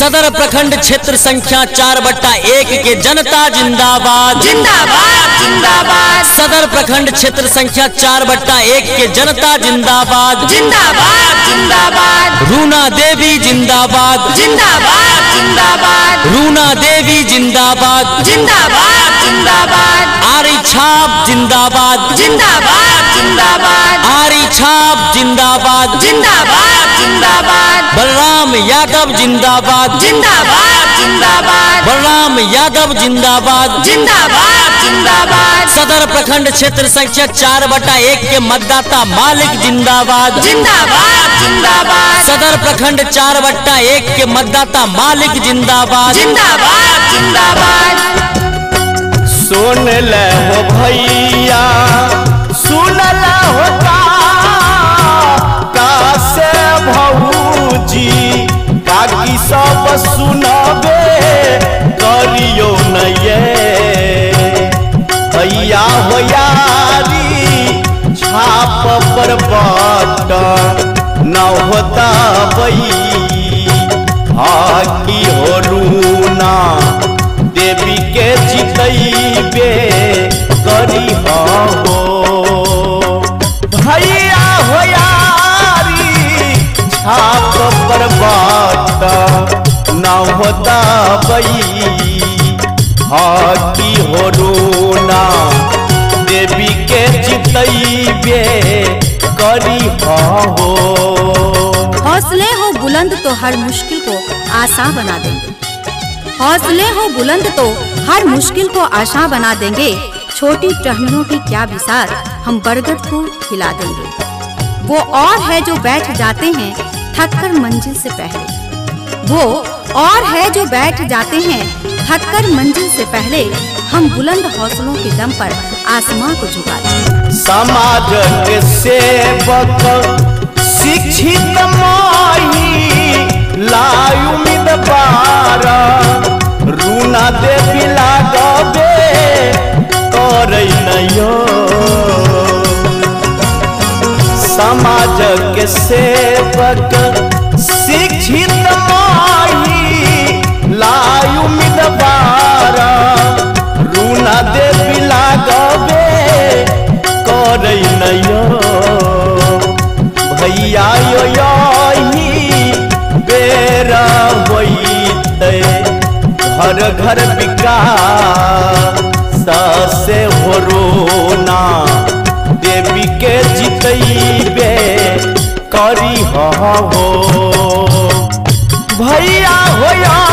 सदर प्रखंड क्षेत्र संख्या 4/1 के जनता जिंदाबाद जिंदाबाद जिंदाबाद। सदर प्रखंड क्षेत्र संख्या 4/1 के जनता जिंदाबाद जिंदाबाद जिंदाबाद। रूना देवी जिंदाबाद जिंदाबाद जिंदाबाद। रूना देवी जिंदाबाद जिंदाबाद जिंदाबाद। आरी छाप जिंदाबाद जिंदाबाद जिंदाबाद। आरी छाप जिंदाबाद जिंदाबाद जिंदाबाद। बलराम यादव जिंदाबाद जिंदाबाद जिंदाबाद। बलराम यादव जिंदाबाद जिंदाबाद जिंदाबाद। सदर प्रखंड क्षेत्र संख्या 4/1 के मतदाता मालिक जिंदाबाद जिंदाबाद जिंदाबाद। सदर प्रखंड 4/1 के मतदाता मालिक जिंदाबाद जिंदाबाद जिंदाबाद। सुन ले हो भैया सुन ले हो कासे भौजी काकी सब सुनबे करियो न ये भैया हो यारी छाप पर बटन न होता बई आकी हो रूना देवी के जितैबे करी हो भैया हो यारी छाप पर बटन न होता बई हाकी हो रूना देवी के जितैबे करी हो। हौसले हो बुलंद तो हर मुश्किल को आसान बना देंगे। हौसले हो बुलंद तो हर मुश्किल को आसान बना देंगे। छोटी टहनियों की क्या विसार हम बरगद को खिला देंगे। वो और है जो बैठ जाते हैं थककर मंजिल से पहले। वो और है जो बैठ जाते हैं थककर मंजिल से पहले। हम बुलंद हौसलों के दम पर आसमां को झुका देंगे। समाज के सेवक शिक्षित माही लायु उम्मीदवार रूना देवी लागबे करे नयो समाज के सेवक शिक्षित माही लायु उम्मीदवार रूना देवी लागबे करे नयो भैया यो यही बेरा होइते घर घर विकास से हो रोना देवी के जितैबे करी हो भैया हो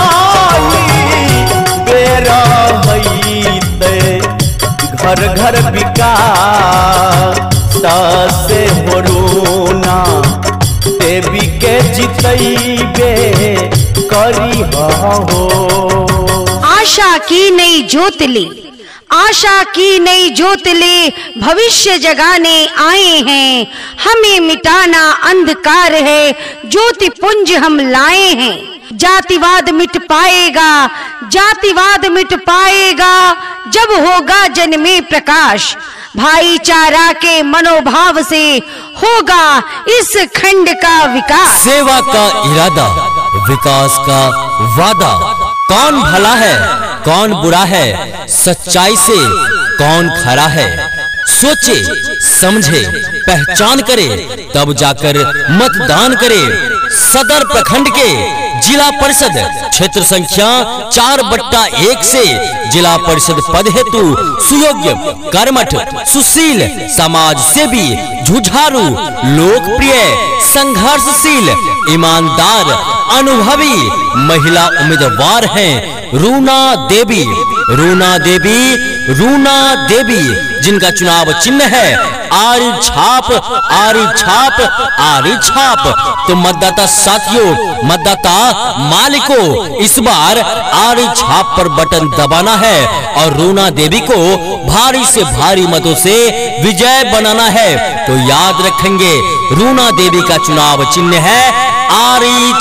बेरा होइते घर घर विकास से हो रोना देवी के जितैबे करी हो। आशा की नई ज्योत ले, आशा की नई ज्योत ले भविष्य जगाने आए हैं। हमें मिटाना अंधकार है ज्योति पुंज हम लाए हैं। जातिवाद मिट पाएगा, जातिवाद मिट पाएगा जब होगा जन में प्रकाश। भाईचारा के मनोभाव से होगा इस खंड का विकास। सेवा का इरादा, विकास का वादा। कौन भला है कौन बुरा है, सच्चाई से कौन खरा है। सोचे समझे पहचान करे तब जाकर मतदान करे। सदर प्रखंड के जिला परिषद क्षेत्र संख्या 4/1 से जिला परिषद पद हेतु सुयोग्य, कर्मठ, सुशील, समाज सेवी, जुझारू, लोकप्रिय, संघर्षशील, ईमानदार, अनुभवी महिला उम्मीदवार हैं रूना देवी। रूना देवी, रूना देवी जिनका चुनाव चिन्ह है आरी छाप, आरी छाप, आरी छाप। तो मतदाता साथियों, मतदाता मालिकों, इस बार आरी छाप पर बटन दबाना है और रूना देवी को भारी से भारी मतों से विजय बनाना है। तो याद रखेंगे रूना देवी का चुनाव चिन्ह है आरी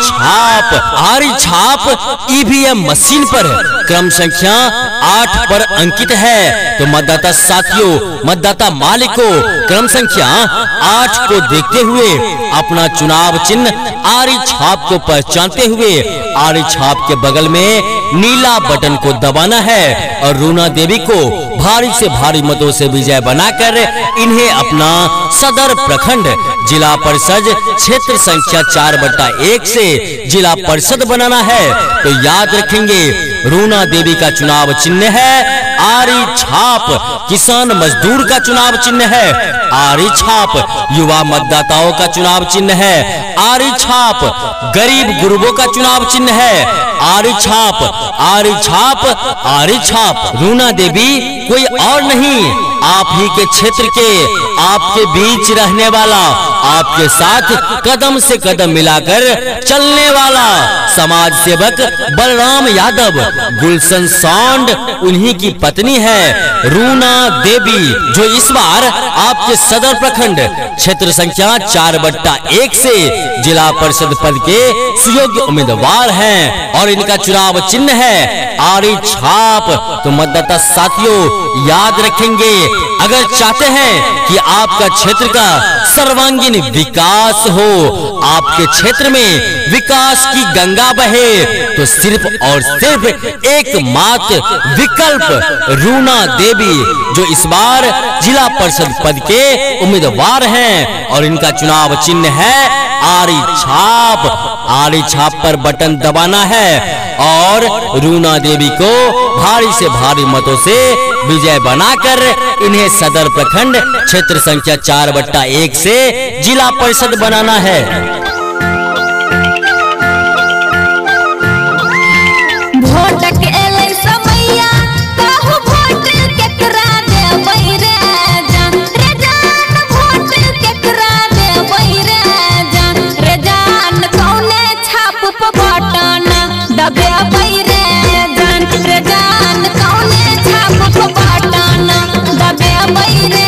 छाप ईवीएम मशीन पर क्रम संख्या 8 पर अंकित है। तो मतदाता साथियों, मतदाता मालिकों, क्रम संख्या 8 को देखते हुए अपना चुनाव चिन्ह आरी छाप को पहचानते हुए आरी छाप के बगल में नीला बटन को दबाना है और रूना देवी को भारी से भारी मतों से विजय बनाकर इन्हें अपना सदर प्रखंड जिला परिषद क्षेत्र संख्या 4/1 से जिला परिषद बनाना है। तो याद रखेंगे, रूना देवी का चुनाव चिन्ह है आरी छाप, किसान मजदूर का चुनाव चिन्ह है आरी छाप, युवा मतदाताओं का चुनाव चिन्ह है आरी छाप, गरीब गुरुओं का चुनाव चिन्ह है आरी छाप, आरी छाप, आरी छाप। रूना देवी कोई और नहीं, आप ही के क्षेत्र के, आपके बीच रहने वाला, आपके साथ कदम से कदम मिलाकर चलने वाला समाज सेवक बलराम यादव, गुलशन सौंड उन्हीं की पत्नी है रूना देवी, जो इस बार आपके सदर प्रखंड क्षेत्र संख्या 4/1 से जिला परिषद पद के सुयोग्य उम्मीदवार हैं और इनका चुनाव चिन्ह है आरी छाप। तो मतदाता साथियों याद रखेंगे, अगर चाहते हैं कि आपका क्षेत्र का सर्वांगीण विकास हो, आपके क्षेत्र में विकास की गंगा बहे, तो सिर्फ और सिर्फ एकमात्र विकल्प रूना देवी, जो इस बार जिला परिषद पद के उम्मीदवार हैं और इनका चुनाव चिन्ह है आरी छाप। आरी छाप पर बटन दबाना है और रूना देवी को भारी से भारी मतों से विजय बनाकर इन्हें सदर प्रखंड क्षेत्र संख्या 4/1 से जिला परिषद बनाना है। वोट के एले समैया कहू वोट केकरा देबै रे जान रे जान, वोट केकरा देबै रे जान रे जान, कौने छाप पे बटन दबाबै रे जान रे जान, कौने छाप पे बटन दबाबै रे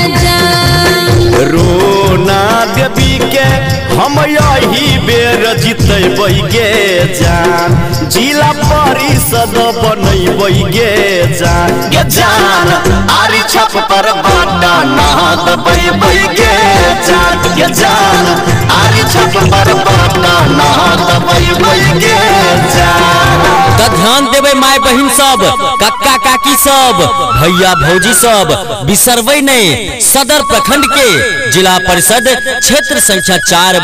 जान। रूना देवी के हम यही बेर जितबै गे जान, जिला परिषद बनैबै गे जान, आरी छाप पर बटन दबाबै गे जान, आरी छाप पर बटन दबाबै गे जान। तो ध्यान देवे माय बहिन सब, कक्का काकी सब, भैया भौजी सब, बिसरवे नहीं, सदर प्रखंड के जिला परिषद क्षेत्र संख्या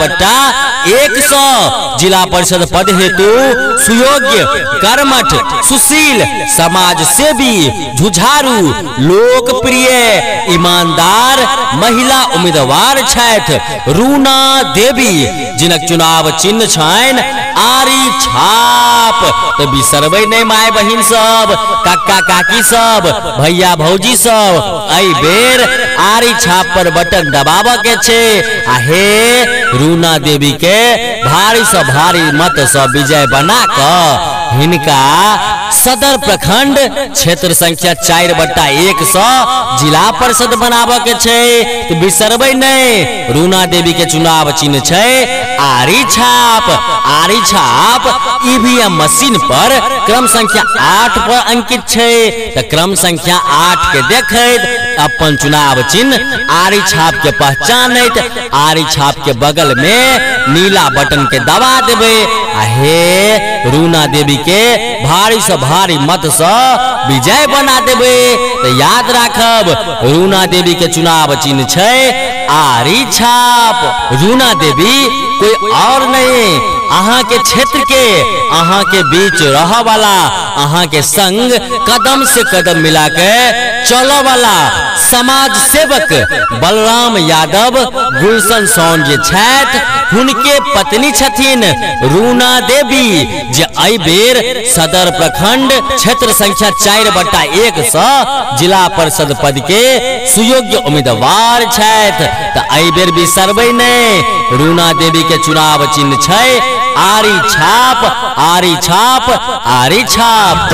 4/1 जिला परिषद पद हेतु सुयोग्य, कर्मठ, सुशील, समाज सेवी, जुझारू, लोकप्रिय, ईमानदार महिला उम्मीदवार छथि रूना देवी, जिनक चुनाव चिन्ह छनि आरी छाप। तो बिसरबै नहीं माय बहिन सब, काका काकी सब, भैया भौजी सब, एहि बेर आरी छाप पर बटन दबाबऽ के छे आ हे रूना देवी के भारी से भारी मत से विजय बना क हिनका सदर प्रखंड क्षेत्र संख्या 4/1 जिला परिषद बनाबऽ के छे। तो बिसरबै नहीं, रूना देवी के चुनाव चिन्ह छे आरी छाप। आरी छाप ईवीएम मशीन पर क्रम संख्या 8 पर अंकित छे। तो क्रम संख्या 8 के देखैत अपन चुनाव चिन्ह आरी छाप के पहचानैत आरी छाप के बगल में नीला बटन के दबा देबै आ हे रूना देवी के भारी से भारी मत से विजय बना देबै। तो याद राखब, रूना देवी के चुनाव चिन्ह छे आरी छाप। रूना देवी कोई और नहीं, अहाँ के क्षेत्र के, अहाँ के बीच रह वाला, अहाँ के संग कदम से कदम मिला के चलो वाला समाज सेवक बलराम यादव गुलशन सौन जे छथि हुनके पत्नी छथिन रूना देवी, जे एहि बेर सदर प्रखंड क्षेत्र संख्या 4/1 जिला परिषद पद के सुयोग्य उम्मीदवार छथि। तो एहि बेर बिसरबै नहीं, रूना देवी के चुनाव चिन्ह छै आरी छाप। आरी छाप, आरी छाप।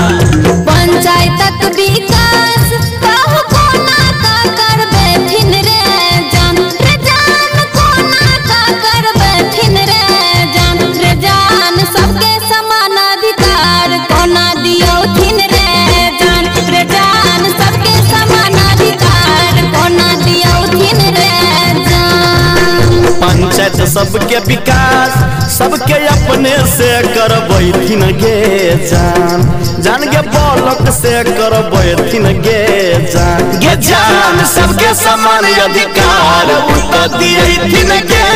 पंचायतक विकास कहू कोना का करबे थिन रे जान रे जान, कोना का करबे थिन रे जान पंचायत सबके विकास सबके अपने से करबैथिन गे जान जान गे ब्लॉक से करबैथिन गे जान सबके समान अधिकार उत्तर दियथिन गे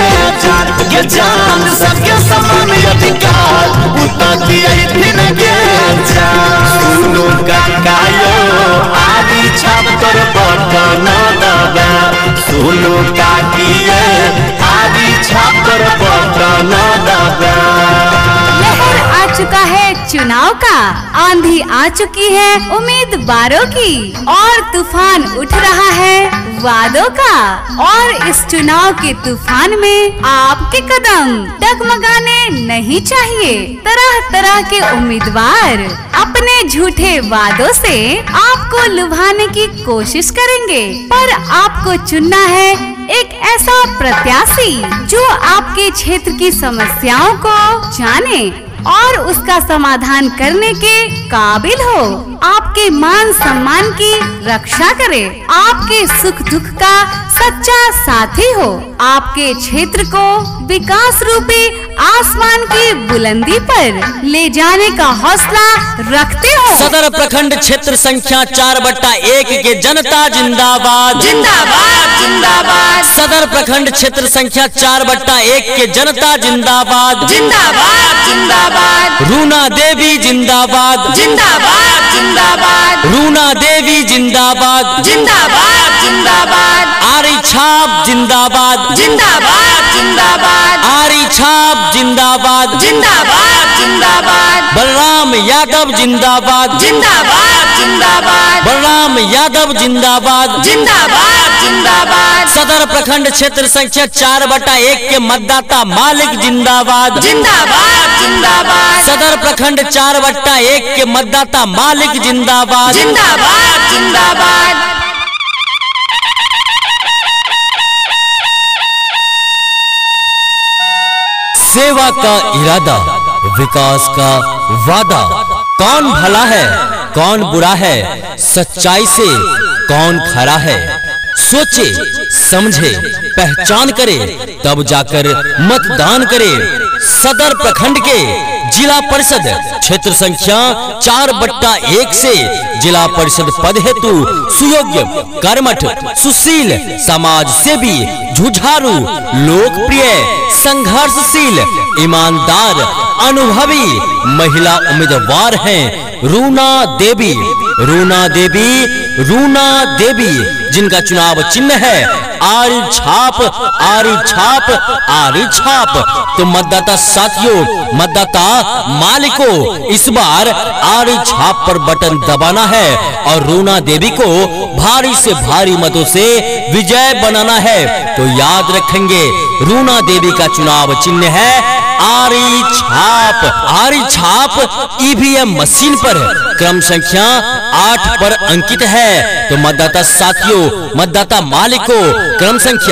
जान सबके समान अधिकार उत्तर दियथिन गे जान सुनो काकायो आदि छापर बटन दबा सुनो काकिए आदि छापर बटन दबा। लहर आ चुका है चुनाव का, आंधी आ चुकी है उम्मीदवारों की और तूफान उठ रहा है वादों का। और इस चुनाव के तूफान में आपके कदम डगमगाने नहीं चाहिए। तरह तरह के उम्मीदवार अपने झूठे वादों से आपको लुभाने की कोशिश करेंगे, पर आपको चुनना है एक ऐसा प्रत्याशी जो आपके क्षेत्र की समस्याओं को जाने और उसका समाधान करने के काबिल हो, आपके मान सम्मान की रक्षा करे, आपके सुख दुख का सच्चा साथी हो, आपके क्षेत्र को विकास रूपी आसमान की बुलंदी पर ले जाने का हौसला रखते हो। सदर प्रखंड क्षेत्र संख्या 4/1 के जनता जिंदाबाद जिंदाबाद जिंदाबाद। सदर प्रखंड क्षेत्र संख्या 4/1 के जनता जिंदाबाद जिंदाबाद जिंदाबाद। रूना देवी जिंदाबाद जिंदाबाद जिंदाबाद। रूना देवी जिंदाबाद जिंदाबाद जिंदाबाद। आरी छाप जिंदाबाद जिंदाबाद जिंदाबाद। आरी छाप जिंदाबाद जिंदाबाद जिंदाबाद। बलराम यादव जिंदाबाद जिंदाबाद जिंदाबाद। बलराम यादव जिंदाबाद जिंदाबाद जिंदाबाद। सदर प्रखंड क्षेत्र संख्या 4/1 के मतदाता मालिक जिंदाबाद जिंदाबाद जिंदाबाद। सदर प्रखंड 4/1 के मतदाता मालिक जिंदाबाद जिंदाबाद जिंदाबाद। सेवा का इरादा, विकास का वादा। कौन भला है कौन बुरा है, सच्चाई से कौन खरा है। सोचे समझे पहचान करे तब जाकर मतदान करे। सदर प्रखंड के जिला परिषद क्षेत्र संख्या 4/1 से जिला परिषद पद हेतु सुयोग्य, कर्मठ, सुशील, समाज सेवी, जुझारू, लोकप्रिय, संघर्षशील, ईमानदार, अनुभवी महिला उम्मीदवार हैं रूना देवी। रूना देवी, रूना देवी, जिनका चुनाव चिन्ह है आरी छाप, आरी छाप, आरी छाप। तो मतदाता साथियों, मतदाता मालिकों, इस बार आरी छाप पर बटन दबाना है और रूना देवी को भारी से भारी मतों से विजय बनाना है। तो याद रखेंगे रूना देवी का चुनाव चिन्ह है आरी छाप। आरी छाप ईवीएम मशीन पर क्रम संख्या 8 पर अंकित है। तो मतदाता साथियों, मतदाता मालिकों, क्रम संख्या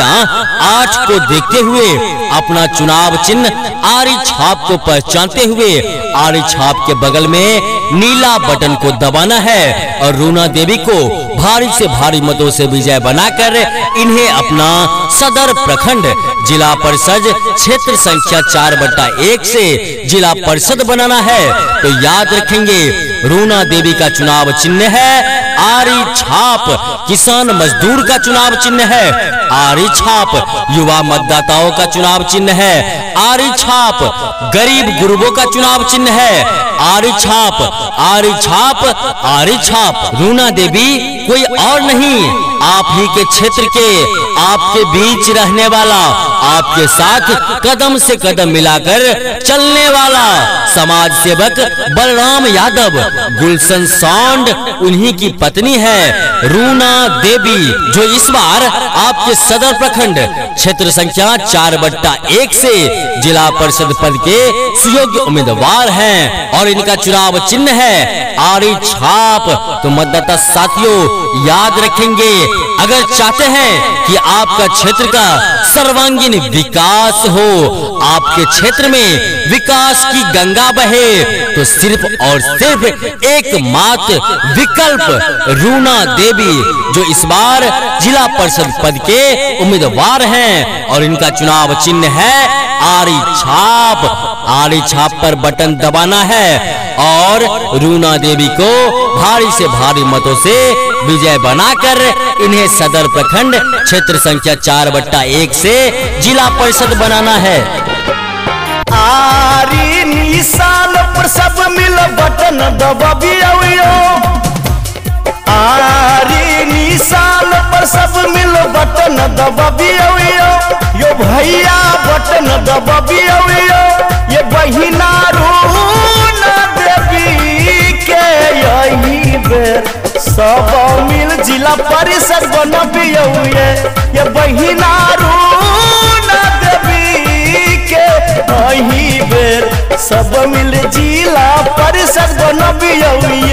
8 को देखते हुए अपना चुनाव चिन्ह आरी छाप को पहचानते हुए आरी छाप के बगल में नीला बटन को दबाना है और रूना देवी को भारी से भारी मतों से विजय बनाकर इन्हें अपना सदर प्रखंड जिला परिषद क्षेत्र संख्या 4/1 से जिला परिषद बनाना है। तो याद रखेंगे रूना देवी का चुनाव चिन्ह है आरी छाप। किसान मजदूर का चुनाव चिन्ह है आरी छाप। युवा मतदाताओं का चुनाव चिन्ह है आरी छाप। गरीब गुरबों का चुनाव चिन्ह है आरी छाप, आरी छाप, आरी छाप। रूना देवी कोई और नहीं, आप ही के क्षेत्र के, आपके बीच रहने वाला, आपके साथ कदम से कदम मिलाकर चलने वाला समाज सेवक बलराम यादव। गुलशन सांड उन्हीं की पत्नी है रूना देवी, जो इस बार आपके सदर प्रखंड क्षेत्र संख्या 4/1 से जिला परिषद पद के सुयोग्य उम्मीदवार हैं और इनका चुनाव चिन्ह है आरी छाप। तो मतदाता साथियों, याद रखेंगे। अगर चाहते हैं कि आपका क्षेत्र का सर्वांगीण विकास हो, आपके क्षेत्र में विकास की गंगा बहे, तो सिर्फ और सिर्फ एकमात्र विकल्प रूना देवी, जो इस बार जिला परिषद पद के उम्मीदवार हैं और इनका चुनाव चिन्ह है आरी छाप। आरी छाप पर बटन दबाना है और रूना देवी को भारी से भारी मतों से विजय बनाकर इन्हें सदर प्रखंड क्षेत्र संख्या 4/1 से जिला परिषद बनाना है। आरी निशान पर सब मिल बटन दबाबियो, आरी निशान पर सब मिल बटन दबाबियो, यो भैया बटन दबाबियो, ये बहिना रूना देवी के यही बेर सब मिल जिला परिषद बनबियो, ये बहिना रूना देवी के यही बेर सब मिल जिला परिषद बनबियो।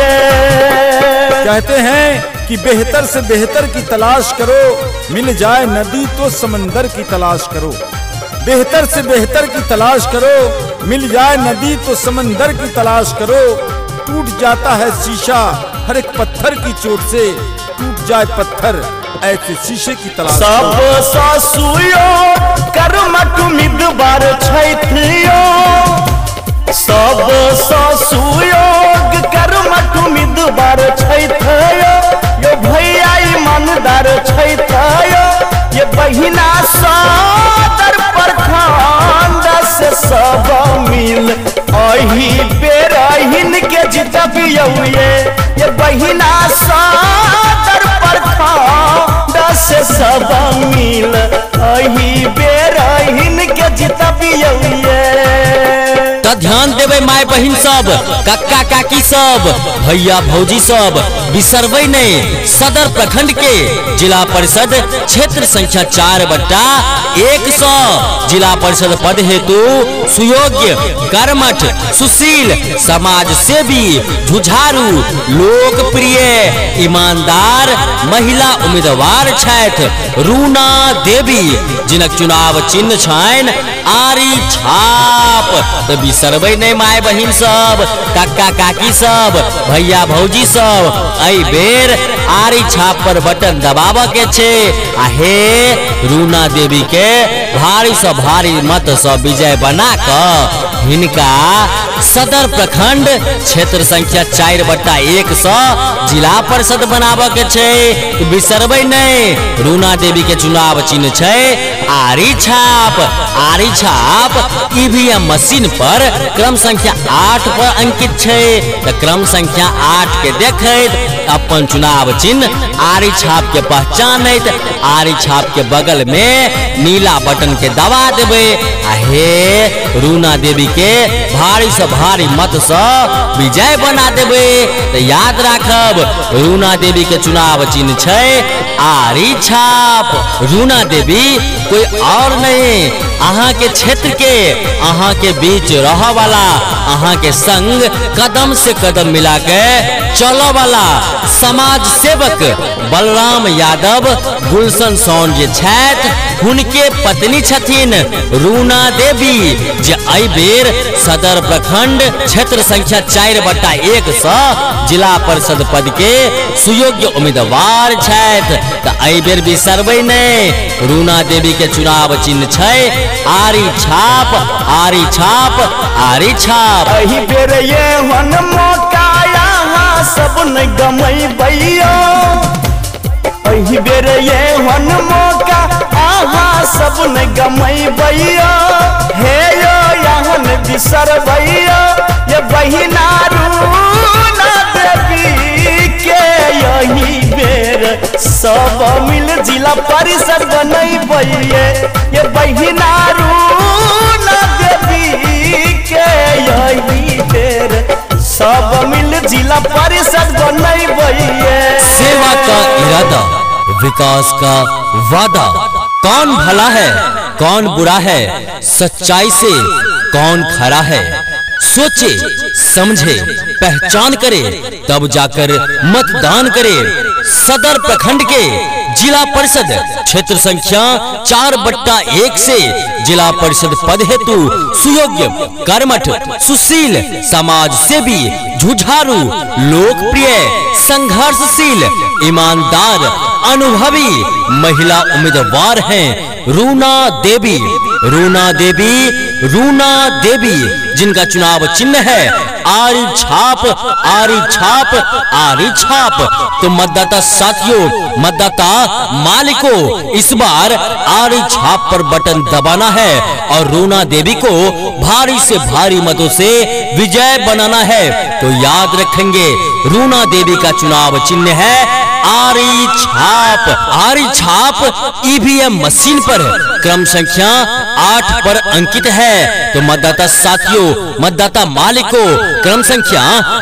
कहते हैं कि बेहतर से बेहतर की तलाश करो, मिल जाए नदी तो समंदर की तलाश करो। बेहतर से बेहतर की तलाश करो, मिल जाए नदी तो समंदर की तलाश करो। टूट जाता है शीशा हर एक पत्थर की चोट से, टूट जाए पत्थर ऐसे शीशे की तलाश। सब ससुयो कर्मठ उम्मीदवार छैथियो, सब ससुयोग कर्मठ उम्मीदवार छैथियो, यो भैया ईमानदार छैथियो, ये बहिना सदर प्रखंड से सब मिल अही बेरहिन के जितबियो, ये बहिना सदर प्रखंड से सब मिल अही बेरहिन के जितबियो। ध्यान देवे माय बहिन सब, कक्का काकी सब, भैया भौजी सब, बिसरवई नहीं। सदर प्रखंड के जिला परिषद क्षेत्र संख्या 4/100 जिला परिषद पद हेतु सुयोग्य, कर्मठ, सुशील, समाज सेवी, जुझारू, लोकप्रिय, ईमानदार महिला उम्मीदवार छथि रूना देवी, जिनक चुनाव चिन्ह छनि आरी छाप। तो बिसरबै नहीं माय बहिन सब, कक्का काकी सब, भैया भौजी सब, एहि बेर आरी छाप पर बटन दबाबऽ के छे आ हे रूना देवी के भारी से भारी मत से विजय बना क हिनका सदर प्रखंड क्षेत्र संख्या 4/100 जिला परिषद बनाबऽ के छे। बिसरबै नहीं, रूना देवी के चुनाव चिन्ह छे आरी छाप। आरी छाप ईवीएम मशीन पर क्रम संख्या 8 पर अंकित छे। त क्रम संख्या 8 के देखैत अपन चुनाव चिन्ह आरी छाप के पहचानैत आरी छाप के बगल में नीला बटन के दबा देबै आ हे रूना देवी के भारी से भारी मत से विजय बना देबै। तो याद राखब, रूना देवी के चुनाव चिन्ह छे आरी छाप। रूना देवी कोई और नहीं, अहाँ के क्षेत्र के, अहाँ के बीच रह वाला, अहाँ के संग कदम से कदम मिला के चलो वाला समाज सेवक बलराम यादव गुलशन सोन जे छथि हुनके पत्नी छथिन रूना देवी, जे एहि बेर सदर प्रखंड क्षेत्र संख्या 4/100 जिला परिषद पद के सुयोग्य उम्मीदवार छथि। त एहि बेर बिसरबै नहीं, रूना देवी के चुनाव चिन्ह छै आरी छाप। आरी छाप, आरी छाप। एहि बेर ये हन मौका यहाँ सब न गमैबैयो, एहि बेर ये हन मौका आहाँ सब न गमैबैयो, हे यो यहाँ न बिसरबैयो, ये बहिना रूना देवी के यही बेर सब मिल जिला परिषद बनैबैये, ये बहिना रूना देवी के यही बेर सब मिल जिला परिषद बनैबैये। सेवा का इरादा, विकास का वादा, कौन भला है कौन बुरा है, सच्चाई से कौन खरा है, सोचे समझे पहचान करे तब जाकर मतदान करे। सदर प्रखंड के जिला परिषद क्षेत्र संख्या 4/1 से जिला परिषद पद हेतु सुयोग्य, कर्मठ, सुशील, समाज सेवी, जुझारू, लोकप्रिय, संघर्षशील, ईमानदार, अनुभवी महिला उम्मीदवार हैं रूना देवी। रूना देवी, रूना देवी, जिनका चुनाव चिन्ह है आरी छाप, आरी छाप, आरी छाप। तो मतदाता साथियों, मतदाता मालिकों, इस बार आरी छाप पर बटन दबाना है और रूना देवी को भारी से भारी मतों से विजय बनाना है। तो याद रखेंगे, रूना देवी का चुनाव चिन्ह है आरी छाप। आरी छाप ईवीएम मशीन पर क्रम संख्या 8 पर अंकित है। तो मतदाता साथियों, मतदाता मालिकों, क्रम संख्या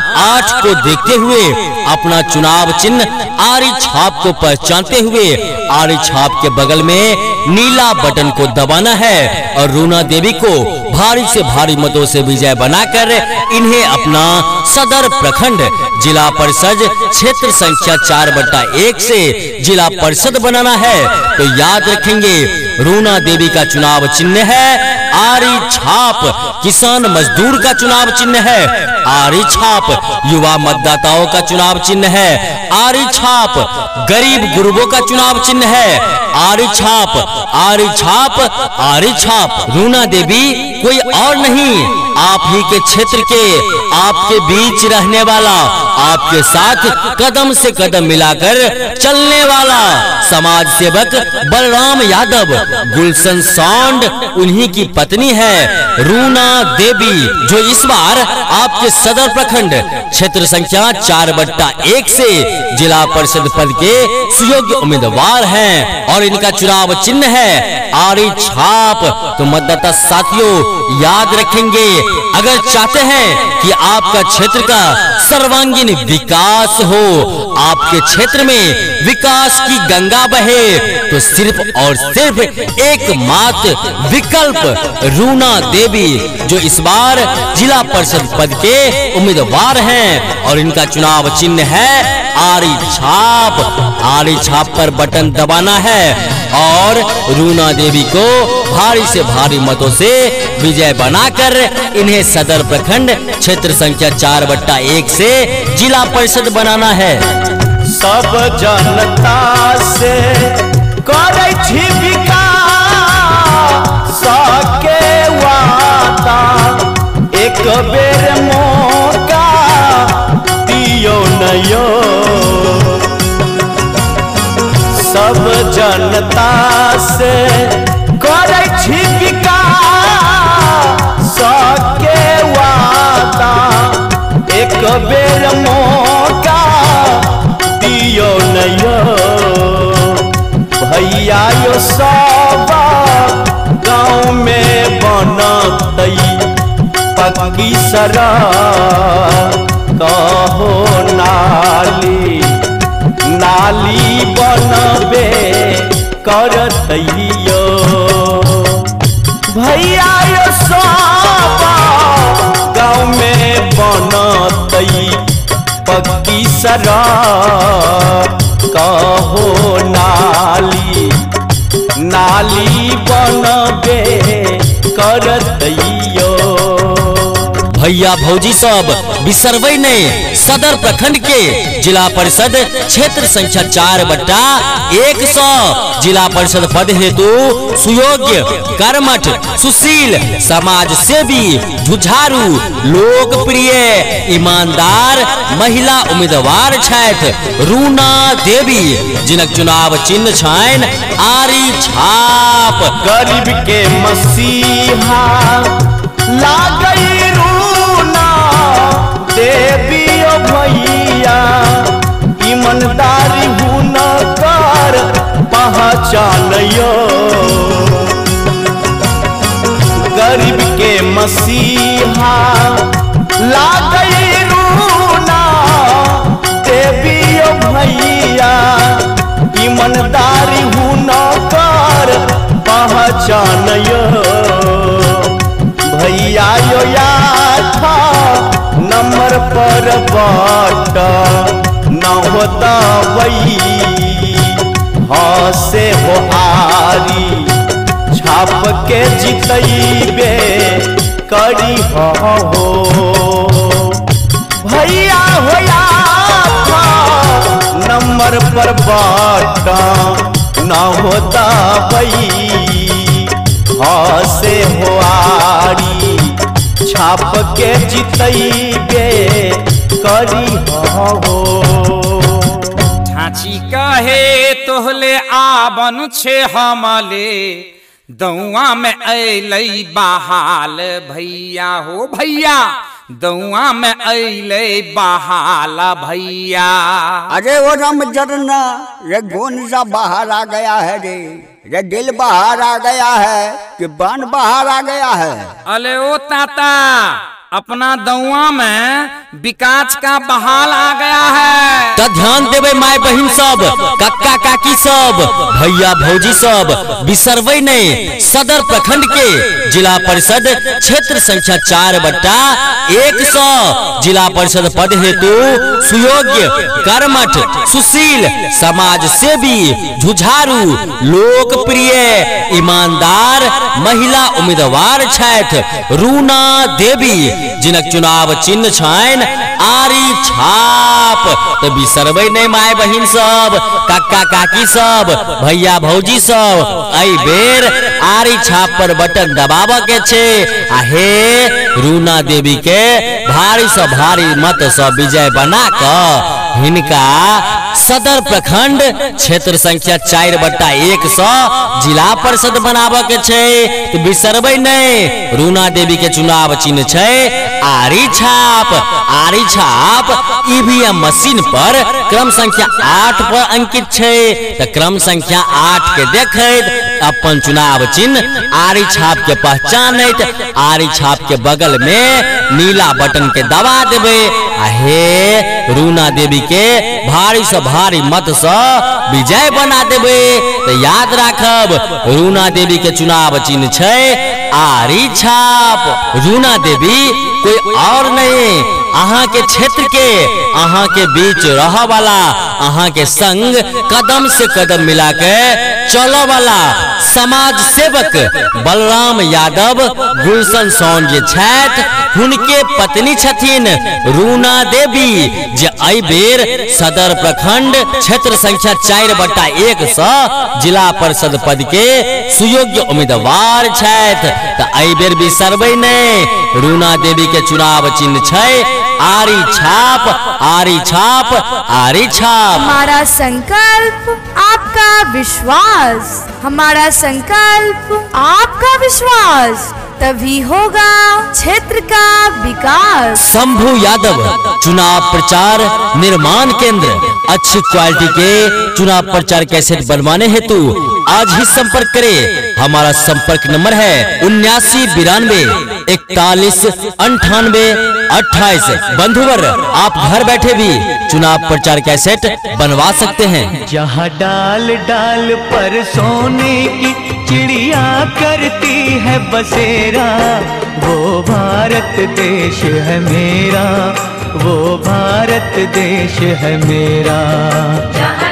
8 को देखते हुए अपना चुनाव चिन्ह आरी छाप को पहचानते हुए आरी छाप के बगल में नीला बटन को दबाना है और रूना देवी को भारी से भारी मतों से विजय बनाकर इन्हें अपना सदर प्रखंड जिला परिषद क्षेत्र संख्या 4/1 से जिला परिषद बनाना है। तो याद रखेंगे, रूना देवी का चुनाव चिन्ह है आरी छाप। किसान मजदूर का चुनाव चिन्ह है आरी छाप। युवा मतदाताओं का चुनाव चिन्ह है आरी छाप। गरीब गुरुओं का चुनाव चिन्ह है आरी छाप, आरी छाप, आरी छाप। रूना देवी कोई और नहीं, आप ही के क्षेत्र के, आपके बीच रहने वाला, आपके साथ कदम से कदम मिलाकर चलने वाला समाज सेवक बलराम यादव, गुलशन सांड उन्हीं की पत्नी है रूना देवी, जो इस बार आपके सदर प्रखंड क्षेत्र संख्या 4/1 से जिला परिषद पद के सुयोग्य उम्मीदवार हैं और इनका चुनाव चिन्ह है आरी छाप। तो मतदाता साथियों, याद रखेंगे, अगर चाहते हैं कि आपका क्षेत्र का सर्वांगीण विकास हो, आपके क्षेत्र में विकास की गंगा बहे, तो सिर्फ और सिर्फ एकमात्र विकल्प रूना देवी, जो इस बार जिला परिषद पद के उम्मीदवार हैं और इनका चुनाव चिन्ह है आरी छाप। आरी छाप पर बटन दबाना है और रूना देवी को भारी से भारी मतों से विजय बनाकर इन्हें सदर प्रखंड क्षेत्र संख्या 4/1 से जिला परिषद बनाना है। सब जनता से करे छी विकास के वादा, एक बेर मौका दियो नयो। सब जनता से करे छी विकास के वादा, एक बेर मौका दियो नयो। भैया यो सब गाँव में बनतई पक्की सड़क, कहो नाली नाली बनबे करतइयो। भैया यो सब गाँव में बनतई पक्की सड़क, कहो नाली नाली बनबे करतइयो। भैया भौजी सब बिसरवई ने सदर प्रखंड के जिला परिषद क्षेत्र संख्या 4/1 जिला परिषद पद हेतु सुयोग्य, कर्मठ, सुशील, समाज सेवी, जुझारू, लोकप्रिय, ईमानदार महिला उम्मीदवार छथि रूना देवी, जिनक चुनाव चिन्ह छनि आरी छाप। गरीब के मसीहा लागई रूना देवी ओ भैया, ईमानदारी हुनकर पहचानियो। गरीब के मसीहा लागई रूना देवी ओ भैया, ईमानदारी हुनकर पहचानियो। भैया यो याद नंबर पर बाट न हो दवई हसे हो आरी छाप के जितैबे करी हो भैया होया नंबर पर बाटा न हो दवई हसे हो आरी छाप के जितैबे करी हो झांची कहे तोहले आवन छे हमले दौआ में अलै बहाल भैया हो भैया दौआ में अलै बहाल भैया। अरे वो रामचरण रे गोन सा बाहर आ गया है रे दिल बाहर आ गया है कि बान बाहर आ गया है। अले ओ ताता अपना दौआ में विकास का बहाल आ गया है। तो ध्यान देवे माय बहन सब, कक्का काकी सब, भैया भौजी सब बिसरवे नहीं। सदर प्रखंड के जिला परिषद क्षेत्र संख्या 4/100 जिला परिषद पद हेतु सुयोग्य, कर्मठ, सुशील, समाज सेवी, जुझारू, लोकप्रिय, ईमानदार महिला उम्मीदवार छथि रूना देवी, जिनक चुनाव चिन्ह छन आरी छाप। तो बिसरबै नहीं माय बहिन सब, काका काकी सब, भैया भौजी सब, एहि बेर आरी छाप पर बटन दबाव के छे। आ हे रूना देवी के भारी से भारी मत से विजय बना क हिनका सदर प्रखंड क्षेत्र संख्या 4/100 जिला परिषद बनाबे के छे। तो बिसरबै नहीं, रूना देवी के चुनाव चिन्ह छे आरी छाप। आरी छाप ईवीएम मशीन पर क्रम संख्या 8 पर अंकित छे। तो क्रम संख्या 8 के देखैत अपन चुनाव चिन्ह आरी छाप के पहचानैत आरी छाप के बगल में नीला बटन के दबा देबे। हे रूना देवी के भारी से भारी मत से विजय बना देबे। तो याद राखब रूना देवी के चुनाव चिन्ह छे आरी छाप। रूना देवी कोई और नहीं, अहाँ के क्षेत्र के, अहाँ के बीच रह वाला, अहाँ के संग कदम से कदम मिला के चलो वाला समाज सेवक बलराम यादव गुलशन सोन जे छथि हुनके पत्नी छथिन रूना देवी, जे एहि बेर सदर प्रखंड क्षेत्र संख्या 4/100 जिला परिषद पद के सुयोग्य उम्मीदवार छथि। तो एहि बेर बिसरबै नहीं, रूना देवी के चुनाव चिन्ह छै आरी छाप, आरी छाप, आरी छाप। हमारा संकल्प आपका विश्वास, हमारा संकल्प आपका विश्वास, तभी होगा क्षेत्र का विकास। शंभू यादव चुनाव प्रचार निर्माण केंद्र। अच्छी क्वालिटी के चुनाव प्रचार कैसेट बनवाने हेतु आज ही संपर्क करें। हमारा संपर्क नंबर है 7992 41 98 28। बंधुवर आप घर बैठे भी चुनाव प्रचार कैसेट बनवा सकते हैं। जहाँ डाल डाल पर सोने की चिड़िया करती है बसेरा, वो भारत देश है मेरा, वो भारत देश है मेरा।